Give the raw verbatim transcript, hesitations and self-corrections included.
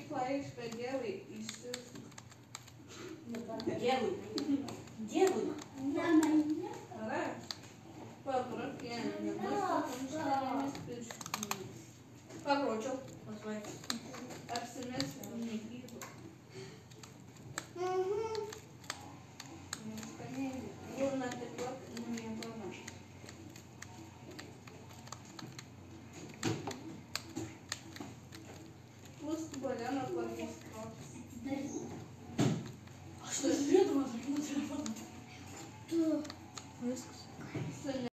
laiks pēdējai izsūst. Делай. Делай. Varēs? Paprot, jā, nedomāsim, Paproču. Apsimies, не пиво. Главное, ты вот, но мне главное. Пусть Боляна по-русски.